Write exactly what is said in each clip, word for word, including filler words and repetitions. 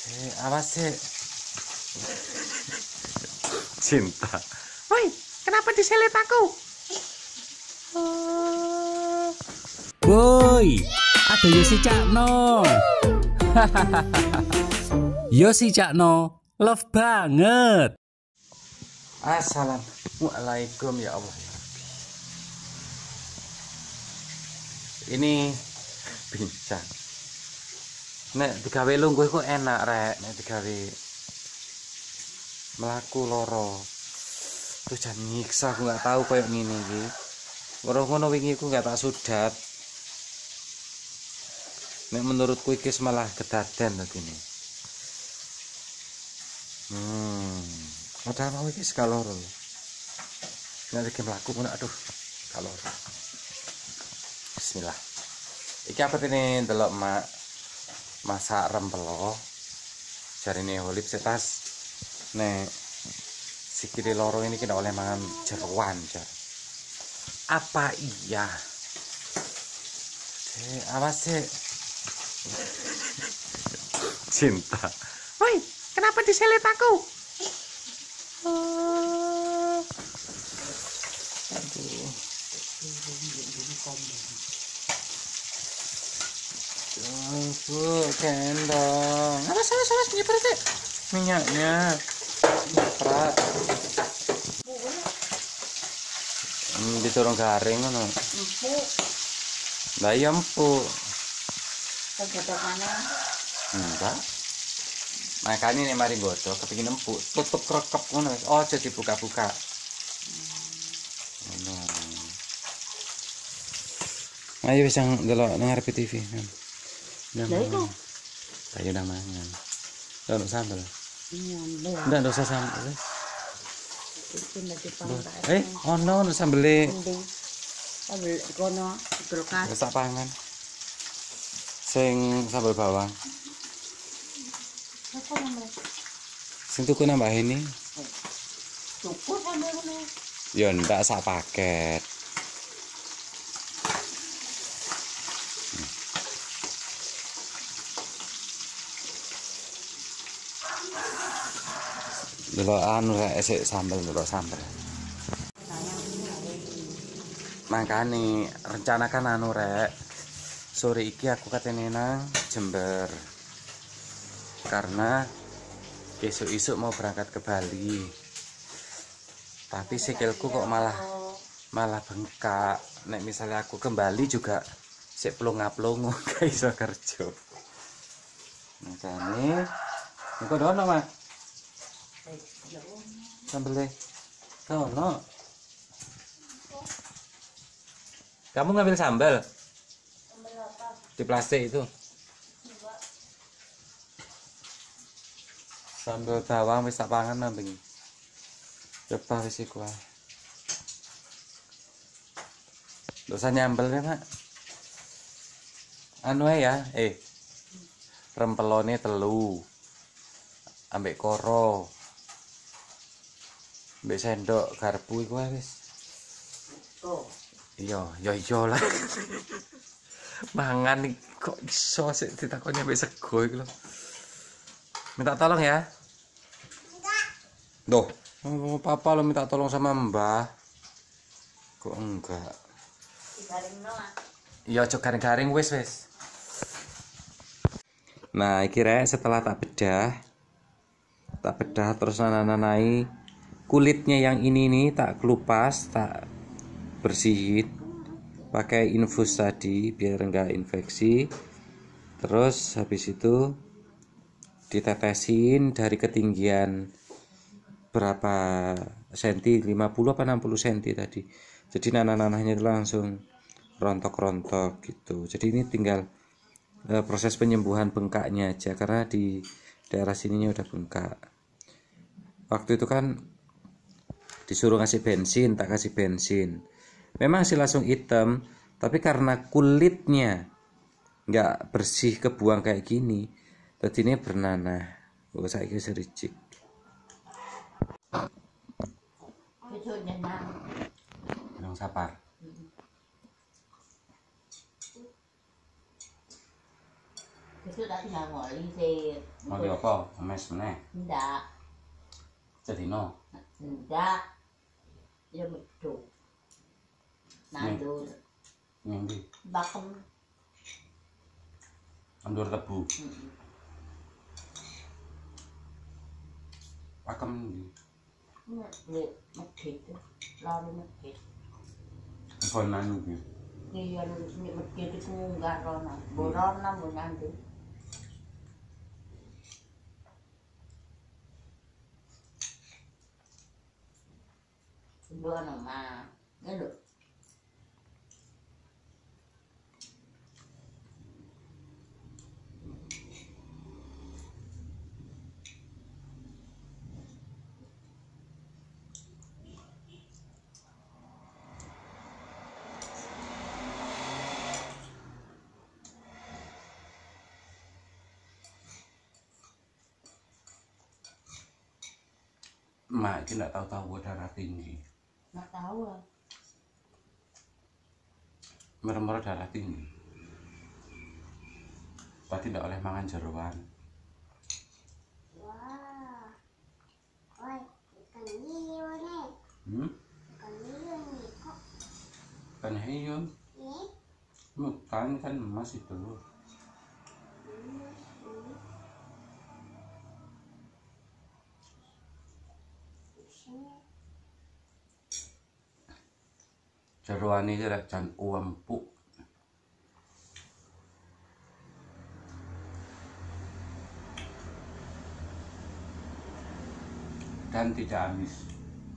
Eh, awas sih. Cinta. Woi, kenapa diselet aku? Woi, ada Yosi Cakno. Yosi Cakno, love banget. Assalamualaikum ya Allah. Ini bincang. Nek digawe lungguh kok enak rek, nek digawe melaku loro. Terus jan nyiksa aku nggak tahu koyo ngene iki. Ora ngono wingi aku nggak tak sudat. Nek menurutku iki malah kedaden begini. Hmm. Padahal mau iki sekaloro. Nek iki mlaku ngono aduh, kaloro. Bismillah. Iki apa ini delok mak masak rempelo. Jarine holip setas. Nek sikile loro ini kena oleh mangan jeruan jar. Apa iya? Eh, awas sih. Cinta. Woi, kenapa diselet aku? Oh. Aduh. Aduh, kendong. Awas, awas, awas, nyiprat sih. Minyaknya. Nyiprat. Hmm, diturun garing ngono. Empuk. Lah iya empuk. Kegodok mana? Enggak. Makanya nih mari godok kepengin empuk, tutup krekep ngono wis. Aja dibuka-buka. Ngono. Ayo wis yang delok nang arep T V. Nah, Lah iku. Ayo nang mangan. Lah ono sambel. Nyambel. Ndak ndak usah sambel wis. Iki nek dipangkat. Eh, ono ono sambele. Endi? Sambel kono kulkas. Wis tak pangan. Sing sambel bawang. Apa namanya? Sing tuku nambah ini. Cukup sambel kono. Ya ndak sak paket. Delok anu rek esek sambel delok sambel. Makane rencanakan anu rek. Sore iki aku katene nang Jember. Karena esuk-esuk mau berangkat ke Bali. Tapi sikilku kok malah malah bengkak. Nek misalnya aku kembali juga sik plung-plung gak iso kerja. Makane engko dono, Mak. Sambelnya dono. Kamu ngambil sambal? Di plastik itu. Sambal bawang wis tak pangan nambing. Coba wis iku ae. Dosa nyambel ya, Mak. Anu ya, eh. Rempelone telu. Ambek koro. Ambek sendok garpu iku ae wis. Oh. Iya, ya iya lah. Mangan kok iso sik ditakoni ambek sego iki lho. Minta tolong ya. Enggak. Duh, oh, papa lo minta tolong sama Mbah. Kok enggak? Digaringno ah. Iya, aja garing-garing wis wis. Nah, iki rek setelah tak bedah. Tak bedah terus nananai kulitnya yang ini nih tak kelupas, tak bersihin pakai infus tadi biar enggak infeksi. Terus habis itu ditetesin dari ketinggian berapa senti, lima puluh apa enam puluh senti tadi. Jadi nanah-nanahnya itu langsung rontok-rontok gitu. Jadi ini tinggal eh, proses penyembuhan bengkaknya aja karena di daerah sininya udah bengkak. Waktu itu kan disuruh ngasih bensin, tak kasih bensin. Memang sih langsung hitam, tapi karena kulitnya nggak bersih kebuang kayak gini, tadi ini bernanah. Oh, saya kira sericik. Besok nyenang. Nang sapar. Besok tak tinggal ngoli sih. Ngoli apa? Mes meneh. Ndak. Sedino. Ndak. Ya medhuk. Nandur. Ning ndi? Bakem. Nandur tebu. Heeh. Pakem ndi? Nek medhit. Lari medhit. Kon anu ki. Iya nek medhit iku munggah rono. Borono mbok nandur. Dua nama, nggak Mak iki ndak tahu-tahu darah tinggi. nggak tahu lah. Merem-merem darah tinggi. Tadi ndak oleh mangan jeroan. Wah, oi, ikan hiu nih, Hmm? ikan hiu nih kok Kan hiu. nih? Bukan kan emas itu. Jeroan iki rek jan empuk. Dan tidak amis.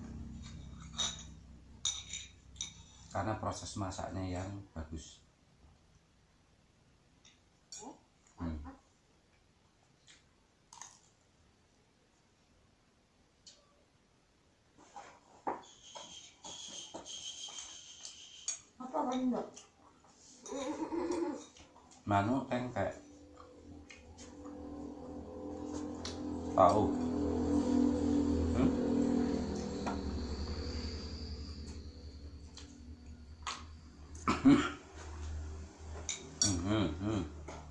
Karena proses masaknya yang bagus. Hmm. Apa benda? Manu tengkek. Tahu. Hmm? Hmm, hmm.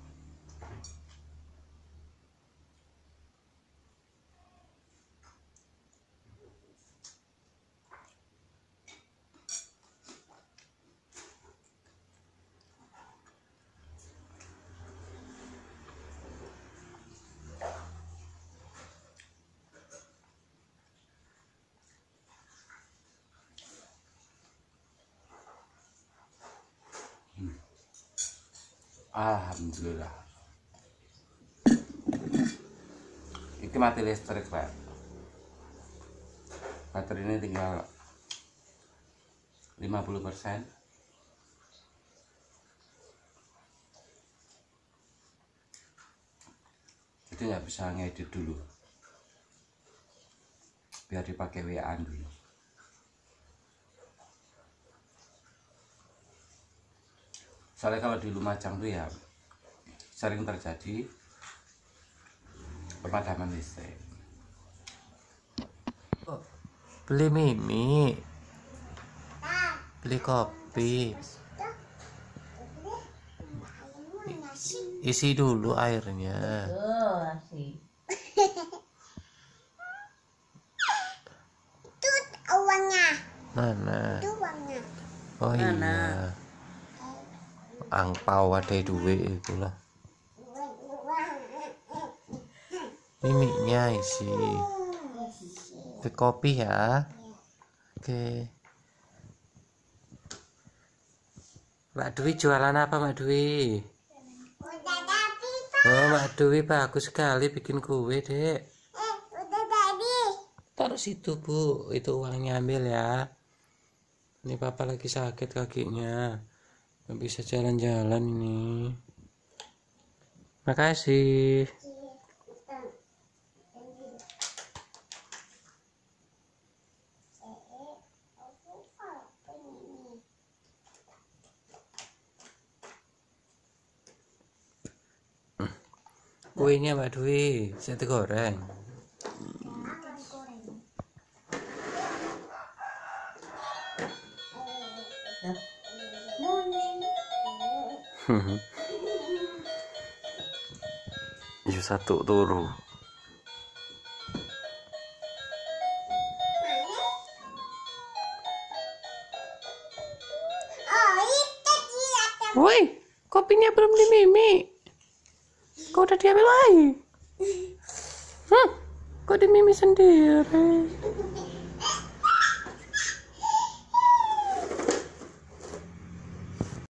Alhamdulillah. Iki mati listrik, Pak. Baterai ini tinggal lima puluh persen. Jadi nggak bisa ngedit dulu. Biar dipakai W A dulu. Soalnya kalau di Lumajang tuh ya sering terjadi pemadaman listrik. Beli mie, beli kopi, isi dulu airnya. Oh, asik. Tut uangnya, Mana? itu uangnya. Oh iya, angpau ada duit itulah. Ini mie-nya isi. Ke kopi ya. Oke. Mbak Dwi jualan apa Mbak Dwi? Udah tadi, Oh Mbak Dwi bagus sekali bikin kue dek. eh udah tadi. Taruh situ Bu, itu uangnya ambil ya. Ini papa lagi sakit kakinya, nggak bisa jalan-jalan ini. Makasih. Kuenya Mbak Dwi, saya goreng. satu turu. Oh, itu dia. Woi, kopinya belum dimimi. Kau udah diambil lagi? Hah? Kok dimimi sendiri?